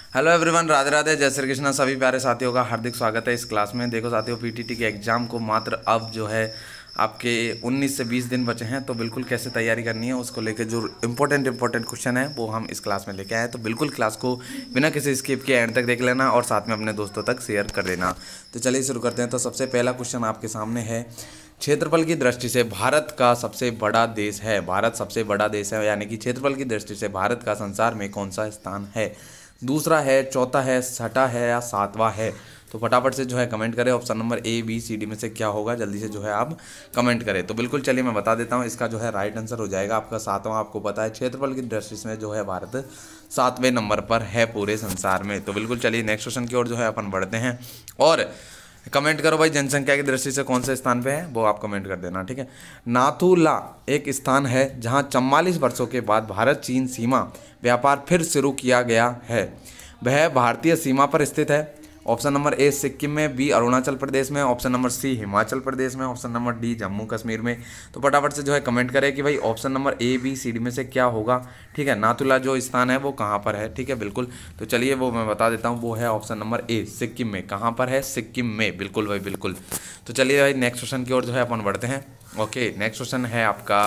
Hello everyone, Radhe Radhe, जय श्री कृष्णा। सभी प्यारे साथियों का हार्दिक स्वागत है इस क्लास में। देखो साथियों, पीटीटी के एग्ज़ाम को मात्र अब जो है आपके 19 से 20 दिन बचे हैं, तो बिल्कुल कैसे तैयारी करनी है उसको लेकर जो इम्पोर्टेंट क्वेश्चन है वो हम इस क्लास में लेके आए हैं। तो बिल्कुल क्लास को बिना किसी स्किप के एंड तक देख लेना और साथ में अपने दोस्तों तक शेयर कर देना। तो चलिए शुरू करते हैं। तो सबसे पहला क्वेश्चन आपके सामने है, क्षेत्रफल की दृष्टि से भारत का सबसे बड़ा देश है। भारत सबसे बड़ा देश है, यानी कि क्षेत्रफल की दृष्टि से भारत का संसार में कौन सा स्थान है? दूसरा है, चौथा है, छठा है या सातवां है? तो फटाफट से जो है कमेंट करें। Option number A B C D में से क्या होगा, जल्दी से जो है आप कमेंट करें। तो बिल्कुल चलिए मैं बता देता हूँ, इसका जो है राइट आंसर हो जाएगा आपका सातवां। आपको पता है क्षेत्रफल की दृष्टि से जो है भारत 7वें नंबर पर है पूरे संसार में। तो बिल्कुल चलिए नेक्स्ट क्वेश्चन की ओर जो है अपन बढ़ते हैं और कमेंट करो भाई, जनसंख्या की दृष्टि से कौन से स्थान पे है वो आप कमेंट कर देना, ठीक है। नाथुला एक स्थान है जहां 44 वर्षों के बाद भारत चीन सीमा व्यापार फिर शुरू किया गया है। वह भारतीय सीमा पर स्थित है। ऑप्शन नंबर ए सिक्किम में, बी अरुणाचल प्रदेश में, option number C Himachal Pradesh में, option number D Jammu Kashmir में। तो फटाफट से जो है कमेंट करें कि भाई option number A B C D में से क्या होगा, ठीक है। नाथुला जो स्थान है वो कहाँ पर है, ठीक है, बिल्कुल। तो चलिए वो मैं बता देता हूँ, वो है ऑप्शन नंबर ए सिक्किम में। कहाँ पर है? सिक्किम में, बिल्कुल भाई बिल्कुल। तो चलिए भाई नेक्स्ट क्वेश्चन की ओर जो है अपन बढ़ते हैं। ओके, नेक्स्ट क्वेश्चन है आपका,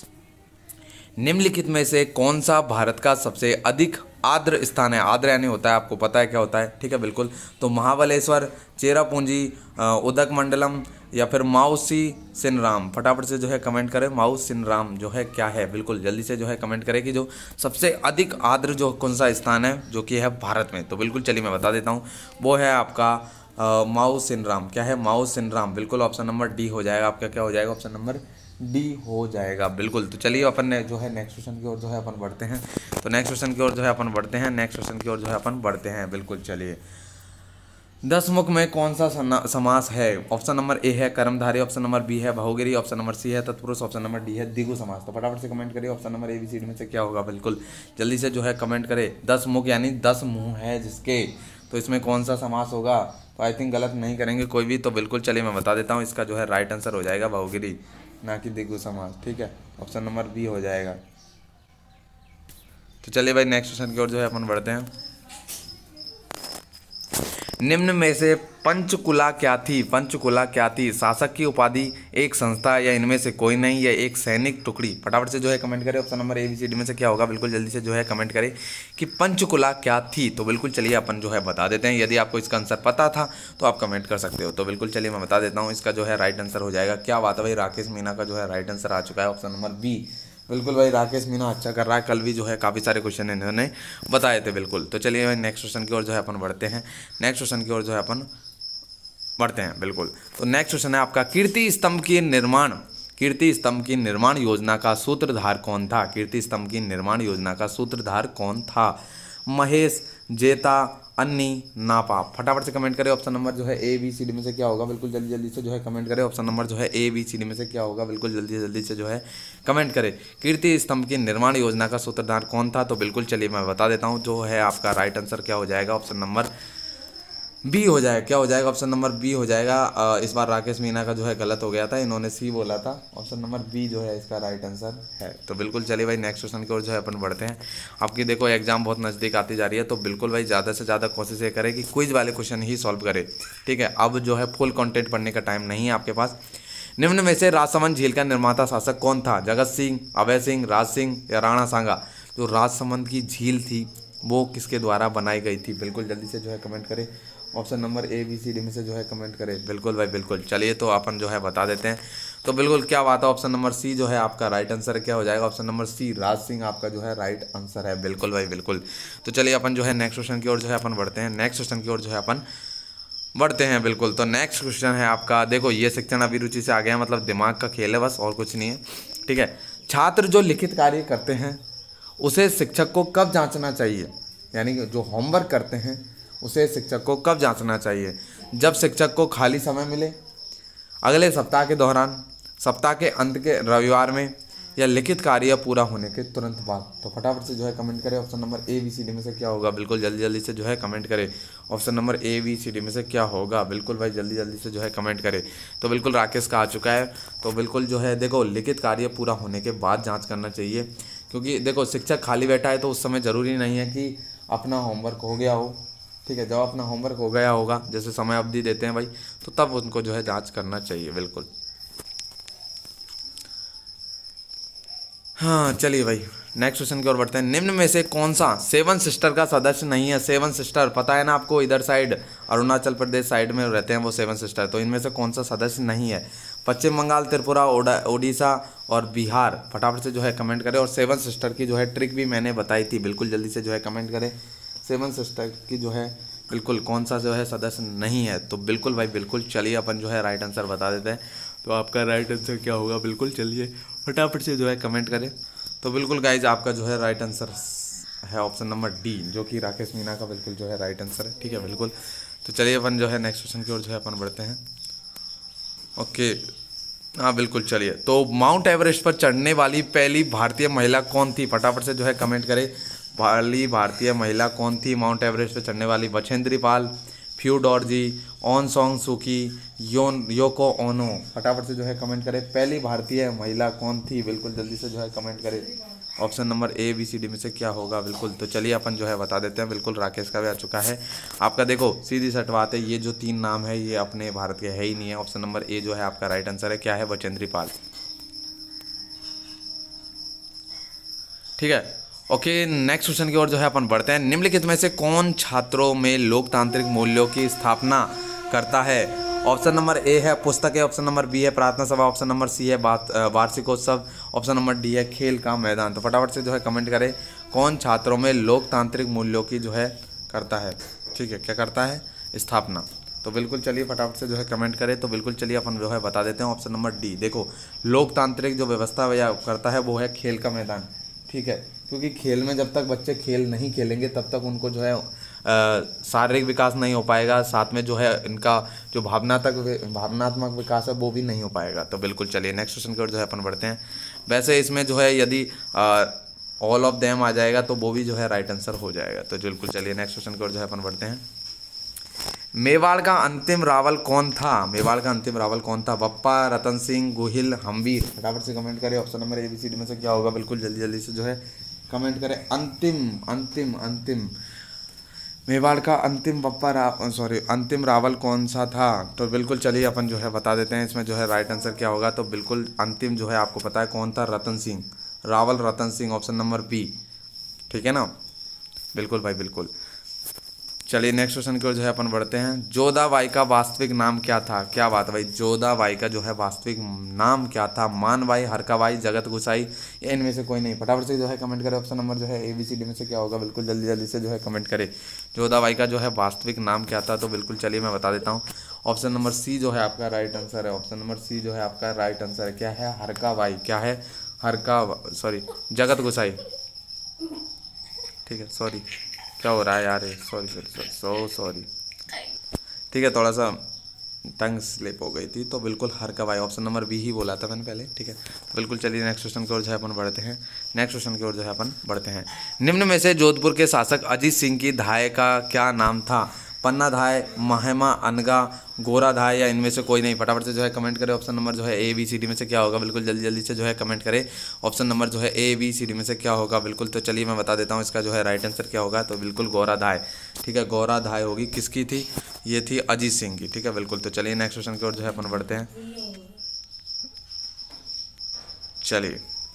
निम्नलिखित में से कौन सा भारत का सबसे अधिक आर्द्र स्थान है? आर्द्र यानी होता है, आपको पता है क्या होता है, ठीक है, बिल्कुल। तो महाबलेश्वर, चेरापूंजी, उदकमंडलम या फिर माउसी सिनराम। फटाफट से जो है कमेंट करें, माउस सिनराम जो है क्या है, बिल्कुल जल्दी से जो है कमेंट करें कि जो सबसे अधिक आर्द्र जो कौन सा स्थान है जो कि है भारत में। तो बिल्कुल चलिए मैं बता देता हूँ, वो है आपका माउस सिनराम। क्या है? माउस सिनराम, बिल्कुल ऑप्शन नंबर डी हो जाएगा आपका। क्या हो जाएगा? ऑप्शन नंबर डी हो जाएगा, बिल्कुल। तो चलिए अपन ने जो है नेक्स्ट क्वेश्चन की ओर जो है अपन बढ़ते हैं। तो नेक्स्ट क्वेश्चन की ओर जो है अपन बढ़ते हैं, नेक्स्ट क्वेश्चन की ओर जो है अपन बढ़ते हैं, बिल्कुल चलिए। 10 मुख में कौन सा समास है? ऑप्शन नंबर ए है कर्मधारय, ऑप्शन नंबर बी है बहुगिरी, ऑप्शन नंबर सी है तत्पुरुष, ऑप्शन नंबर डी है द्विगु समास। तो फटाफट से कमेंट करिए option number A B C D में से क्या होगा, बिल्कुल जल्दी से जो है कमेंट करें। 10 मुख यानी 10 मुंह है जिसके, तो इसमें कौन सा समास होगा? तो आई थिंक गलत नहीं करेंगे कोई भी। तो बिल्कुल चलिए मैं बता देता हूँ, इसका जो है राइट आंसर हो जाएगा बहुगिरी, ना कि द्विगु समास, ठीक है। ऑप्शन नंबर बी हो जाएगा। तो चलिए भाई नेक्स्ट क्वेश्चन की ओर जो है अपन बढ़ते हैं। निम्न में से पंचकुला क्या थी? पंचकुला क्या थी? शासक की उपाधि, एक संस्था या इनमें से कोई नहीं, या एक सैनिक टुकड़ी? फटाफट से जो है कमेंट करें option number A B C D में से क्या होगा, बिल्कुल जल्दी से जो है कमेंट करें कि पंचकुला क्या थी। तो बिल्कुल चलिए अपन जो है बता देते हैं। यदि आपको इसका आंसर पता था तो आप कमेंट कर सकते हो। तो बिल्कुल चलिए मैं बता देता हूँ, इसका जो है राइट आंसर हो जाएगा। क्या बात है भाई, राकेश मीणा का जो है राइट आंसर आ चुका है, ऑप्शन नंबर बी। बिल्कुल भाई राकेश मीणा अच्छा कर रहा है, कल भी जो है काफ़ी सारे क्वेश्चन इन्होंने बताए थे, बिल्कुल। तो चलिए भाई नेक्स्ट क्वेश्चन की ओर जो है अपन बढ़ते हैं। नेक्स्ट क्वेश्चन की ओर जो है अपन बढ़ते हैं, बिल्कुल। तो नेक्स्ट क्वेश्चन है आपका, कीर्ति स्तंभ की निर्माण योजना का सूत्रधार कौन था? कीर्ति स्तंभ की निर्माण योजना का सूत्रधार कौन था? महेश, जेता, अन्नी, नापा। फटाफट से कमेंट करें ऑप्शन नंबर जो है ए बी सी डी में से क्या होगा, बिल्कुल जल्दी जल्दी से जो है कमेंट करें। ऑप्शन नंबर जो है ए बी सी डी में से क्या होगा, बिल्कुल जल्दी जल्दी से जो है कमेंट करें। कीर्ति स्तंभ की निर्माण योजना का सूत्रधार कौन था? तो बिल्कुल चलिए मैं बता देता हूँ, जो है आपका राइट आंसर क्या हो जाएगा, ऑप्शन नंबर बी हो जाएगा। क्या हो जाएगा? ऑप्शन नंबर बी हो जाएगा। इस बार राकेश मीणा का जो है गलत हो गया था, इन्होंने सी बोला था। ऑप्शन नंबर बी जो है इसका राइट आंसर है। तो बिल्कुल चलिए भाई नेक्स्ट क्वेश्चन की ओर जो है अपन बढ़ते हैं। आपकी देखो एग्जाम बहुत नज़दीक आती जा रही है, तो बिल्कुल भाई ज़्यादा से ज़्यादा कोशिश ये करें कि क्विज वाले क्वेश्चन ही सॉल्व करें, ठीक है। अब जो है फुल कॉन्टेंट पढ़ने का टाइम नहीं है आपके पास। निम्न में से राजसमंद झील का निर्माता शासक कौन था? जगत सिंह, अभय सिंह, राज सिंह या राणा सांगा? जो राजसमंद की झील थी वो किसके द्वारा बनाई गई थी? बिल्कुल जल्दी से जो है कमेंट करें। Option number A B C D में से जो है कमेंट करें, बिल्कुल भाई बिल्कुल। चलिए तो अपन जो है बता देते हैं। तो बिल्कुल क्या बात है, ऑप्शन नंबर सी जो है आपका राइट आंसर क्या हो जाएगा? Option number C Raj Singh आपका जो है राइट आंसर है, बिल्कुल भाई बिल्कुल। तो चलिए अपन जो है नेक्स्ट क्वेश्चन की ओर जो है अपन बढ़ते हैं। नेक्स्ट क्वेश्चन की ओर जो है अपन बढ़ते हैं, बिल्कुल। तो नेक्स्ट क्वेश्चन है आपका, देखो ये शिक्षण अभिरुचि से आ गया, मतलब दिमाग का खेल है बस, और कुछ नहीं है, ठीक है। छात्र जो लिखित कार्य करते हैं उसे शिक्षक को कब जांचना चाहिए? यानी कि जो होमवर्क करते हैं उसे शिक्षक को कब जांचना चाहिए? जब शिक्षक को खाली समय मिले, अगले सप्ताह के दौरान, सप्ताह के अंत के रविवार में, या लिखित कार्य पूरा होने के तुरंत बाद। तो फटाफट से जो है कमेंट करें option number A B C D में से क्या होगा, बिल्कुल जल्दी जल्दी से जो है कमेंट करें। Option number A B C D में से क्या होगा, बिल्कुल भाई जल्दी जल्दी से जो है कमेंट करें। तो बिल्कुल राकेश का आ चुका है। तो बिल्कुल जो है देखो लिखित कार्य पूरा होने के बाद जाँच करना चाहिए, क्योंकि देखो शिक्षक खाली बैठा है तो उस समय ज़रूरी नहीं है कि अपना होमवर्क हो गया हो, ठीक है, जब अपना होमवर्क हो गया होगा, जैसे समय अवधि देते हैं भाई, तो तब उनको जो है जांच करना चाहिए, बिल्कुल। हाँ चलिए भाई नेक्स्ट क्वेश्चन की ओर बढ़ते हैं। निम्न में से कौन सा सेवन सिस्टर का सदस्य नहीं है? सेवन सिस्टर पता है ना आपको, इधर साइड अरुणाचल प्रदेश साइड में रहते हैं वो सेवन सिस्टर, तो इनमें से कौन सा सदस्य नहीं है? पश्चिम बंगाल, त्रिपुरा, ओडिशा और बिहार। फटाफट से जो है कमेंट करें। और सेवन सिस्टर की जो है ट्रिक भी मैंने बताई थी, बिल्कुल जल्दी से जो है कमेंट करें। सेवन सिस्टर की जो है बिल्कुल कौन सा जो है सदस्य नहीं है, तो बिल्कुल भाई बिल्कुल। चलिए अपन जो है राइट आंसर बता देते हैं, तो आपका राइट आंसर क्या होगा, बिल्कुल चलिए फटाफट से जो है कमेंट करें। तो बिल्कुल गाइज आपका जो है राइट आंसर है ऑप्शन नंबर डी, जो कि राकेश मीना का बिल्कुल जो है राइट आंसर है, ठीक है बिल्कुल। तो चलिए अपन जो है नेक्स्ट क्वेश्चन की ओर जो है अपन बढ़ते हैं। ओके हाँ बिल्कुल चलिए। तो माउंट एवरेस्ट पर चढ़ने वाली पहली भारतीय महिला कौन थी? फटाफट से जो है कमेंट करें। पहली भारतीय महिला कौन थी माउंट एवरेस्ट पर चढ़ने वाली? बछेंद्री पाल, फ्यूडोरजी, ऑन सॉन्ग सुकी, योको ओनो। फटाफट से जो है कमेंट करें। पहली भारतीय महिला कौन थी? बिल्कुल जल्दी से जो है कमेंट करें। Option number A B C D में से क्या होगा? बिल्कुल तो चलिए अपन जो है बता देते हैं। बिल्कुल राकेश का भी आ चुका है आपका। देखो सीधी सट बात है, ये जो तीन नाम है ये अपने भारत के है ही नहीं है। ऑप्शन नंबर ए जो है आपका राइट आंसर है। क्या है? बछेंद्री पाल, ठीक है। ओके नेक्स्ट क्वेश्चन की ओर जो है अपन बढ़ते हैं। निम्नलिखित में से कौन छात्रों में लोकतांत्रिक मूल्यों की स्थापना करता है? ऑप्शन नंबर ए है पुस्तक है, ऑप्शन नंबर बी है प्रार्थना सभा, ऑप्शन नंबर सी है वार्षिकोत्सव, ऑप्शन नंबर डी है खेल का मैदान। तो फटाफट से जो है कमेंट करें, कौन छात्रों में लोकतांत्रिक मूल्यों की जो है करता है, ठीक है, क्या करता है? स्थापना। तो बिल्कुल चलिए फटाफट से जो है कमेंट करें। तो बिल्कुल चलिए अपन जो है बता देते हैं ऑप्शन नंबर डी। देखो लोकतांत्रिक जो व्यवस्था या करता है वो है खेल का मैदान, ठीक है, क्योंकि खेल में जब तक बच्चे खेल नहीं खेलेंगे तब तक उनको जो है शारीरिक विकास नहीं हो पाएगा, साथ में जो है इनका जो भावनात्मक विकास है वो भी नहीं हो पाएगा। तो बिल्कुल चलिए नेक्स्ट क्वेश्चन की ओर जो है अपन बढ़ते हैं। वैसे इसमें जो है यदि ऑल ऑफ देम आ जाएगा तो वो भी जो है राइट आंसर हो जाएगा। तो बिल्कुल चलिए नेक्स्ट क्वेश्चन की ओर जो है अपन बढ़ते हैं। मेवाड़ का अंतिम रावल कौन था? मेवाड़ का अंतिम रावल कौन था? बप्पा, रतन सिंह, गोहिल, हम्बीर। फटाफट से कमेंट करें। ऑप्शन नंबर ABCD में से क्या होगा? बिल्कुल जल्दी जल्दी से जो है कमेंट करें। अंतिम अंतिम अंतिम मेवाड़ का अंतिम अंतिम रावल कौन सा था? तो बिल्कुल चलिए अपन जो है बता देते हैं इसमें जो है राइट आंसर क्या होगा। तो बिल्कुल अंतिम जो है आपको पता है कौन था? Ratan Singh, Rawal Ratan Singh, option number B, ठीक है ना, बिल्कुल भाई बिल्कुल। चलिए नेक्स्ट क्वेश्चन की ओर जो है अपन बढ़ते हैं। जोधाबाई का वास्तविक नाम क्या था? क्या बात है भाई, जोधाबाई का जो है वास्तविक नाम क्या था? मानबाई, हरकाबाई, जगत गुसाई या इनमें से कोई नहीं? फटाफट से जो है कमेंट करें। ऑप्शन नंबर जो है ABCD में से क्या होगा? बिल्कुल जल्दी जल्दी से जो है कमेंट करें। जोधाबाई का जो है वास्तविक नाम क्या था? तो बिल्कुल चलिए मैं बता देता हूँ। ऑप्शन नंबर सी जो है आपका राइट आंसर है। ऑप्शन नंबर सी जो है आपका राइट आंसर है। क्या है? हरकाबाई। क्या है? जगत गुसाई, ठीक है। सॉरी क्या हो रहा है यार, सॉरी, ठीक है, थोड़ा सा टंग स्लिप हो गई थी। तो बिल्कुल हरकाबाई, ऑप्शन नंबर बी ही बोला था मैंने पहले, ठीक है। तो बिल्कुल चलिए नेक्स्ट क्वेश्चन की ओर जो है अपन बढ़ते हैं। नेक्स्ट क्वेश्चन की ओर जो है अपन बढ़ते हैं। निम्न में से जोधपुर के शासक अजीत सिंह की धाय का क्या नाम था? पन्ना धाय, महिमा अनगा, गोरा धाय या इनमें से कोई नहीं? फटाफट से जो है कमेंट करें। ऑप्शन नंबर जो है ABCD में से क्या होगा? बिल्कुल जल्दी जल्दी से जो है कमेंट करें। ऑप्शन नंबर जो है ABCD में से क्या होगा? बिल्कुल तो चलिए मैं बता देता हूँ इसका जो है राइट आंसर क्या होगा। तो बिल्कुल गोरा धाय, ठीक है, गोरा धाय होगी। किसकी थी? ये थी अजीत सिंह की, ठीक है बिल्कुल। तो चलिए नेक्स्ट क्वेश्चन की ओर जो है अपन बढ़ते हैं। चलिए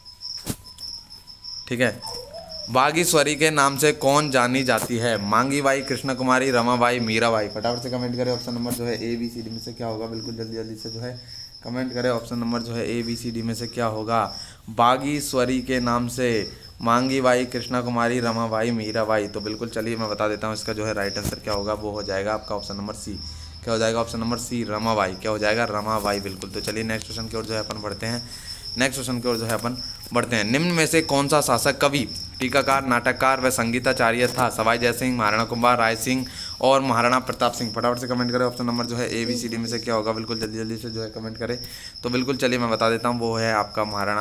ठीक है। बागीश्वरी के नाम से कौन जानी जाती है? मांगी बाई, कृष्ण कुमारी, रमाबाई, मीराबाई। फटाफट से कमेंट करें। ऑप्शन नंबर जो है ABCD में से क्या होगा? बिल्कुल जल्दी जल्दी से जो है कमेंट करें। ऑप्शन नंबर जो है ABCD में से क्या होगा? बागीश्वरी के नाम से मांगी बाई, कृष्णा कुमारी, रमाबाई, मीराबाई। तो बिल्कुल चलिए मैं बता देता हूँ इसका जो है राइट आंसर क्या होगा। वो हो जाएगा आपका ऑप्शन नंबर सी। क्या हो जाएगा? Option number C, Ramabai. क्या हो जाएगा? रमाबाई, बिल्कुल। तो चलिए नेक्स्ट क्वेश्चन की ओर जो है अपन बढ़ते हैं। नेक्स्ट क्वेश्चन की ओर जो है अपन बढ़ते हैं। निम्न में से कौन सा शासक कवि, टीकाकार, नाटककार व संगीताचार्य था? सवाई जयसिंह, महाराणा कुंभा, राय सिंह और महाराणा प्रताप सिंह। फटाफट से कमेंट करें। ऑप्शन नंबर जो है ABCD में से क्या होगा? बिल्कुल जल्दी जल्दी से जो है कमेंट करें। तो बिल्कुल चलिए मैं बता देता हूँ, वो है आपका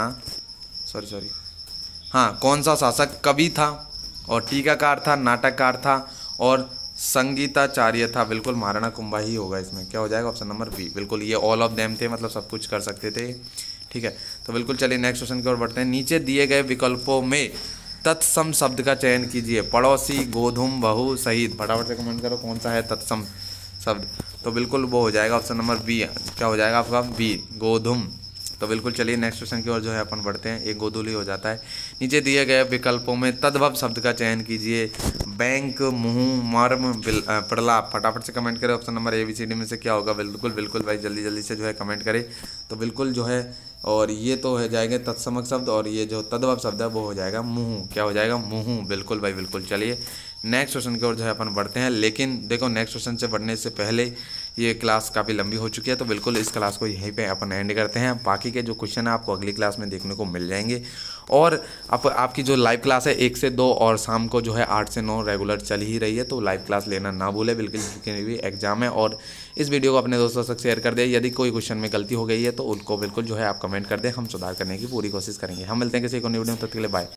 हाँ, कौन सा शासक कवि था और टीकाकार था, नाटककार था और संगीताचार्य था? बिल्कुल महाराणा कुंभा ही होगा इसमें। क्या हो जाएगा? ऑप्शन नंबर बी, बिल्कुल। ये ऑल ऑफ देम थे, मतलब सब कुछ कर सकते थे, ठीक है। तो बिल्कुल चलिए नेक्स्ट क्वेश्चन की ओर बढ़ते हैं। नीचे दिए गए विकल्पों में तत्सम शब्द का चयन कीजिए। पड़ोसी, गोधूम, बहू, शहीद। फटाफट से कमेंट करो कौन सा है तत्सम शब्द। तो बिल्कुल वो हो जाएगा ऑप्शन नंबर बी। क्या हो जाएगा आपका? बी, गोधूम। तो बिल्कुल चलिए नेक्स्ट क्वेश्चन की ओर जो है अपन बढ़ते हैं। एक गोधूली हो जाता है। नीचे दिए गए विकल्पों में तद्भव शब्द का चयन कीजिए। बैंक, मुंह, मर्म, प्रलाप। फटाफट से कमेंट करें ऑप्शन नंबर ABCD में से क्या होगा। बिल्कुल बिल्कुल भाई जल्दी जल्दी से जो है कमेंट करें। तो बिल्कुल जो है, और ये तो हो जाएगा तत्समक शब्द, और ये जो तद्भव शब्द है वो हो जाएगा मुँह। क्या हो जाएगा? मुँह। बिल्कुल भाई बिल्कुल। चलिए नेक्स्ट क्वेश्चन की ओर जो है अपन बढ़ते हैं। लेकिन देखो नेक्स्ट क्वेश्चन से बढ़ने से पहले ये क्लास काफ़ी लंबी हो चुकी है, तो बिल्कुल इस क्लास को यहीं पे अपन एंड करते हैं। बाकी के जो क्वेश्चन है आपको अगली क्लास में देखने को मिल जाएंगे। और आपकी जो लाइव क्लास है 1 से 2 और शाम को जो है 8 से 9 रेगुलर चल ही रही है, तो लाइव क्लास लेना ना भूले बिल्कुल, क्योंकि भी एग्जाम है। और इस वीडियो को अपने दोस्तों तक शेयर कर दें। यदि कोई क्वेश्चन में गलती हो गई है तो उनको बिल्कुल जो है आप कमेंट कर दें, हम सुधार करने की पूरी कोशिश करेंगे। हम मिलते हैं किसी को नई वीडियो में, तब तक के लिए बाय।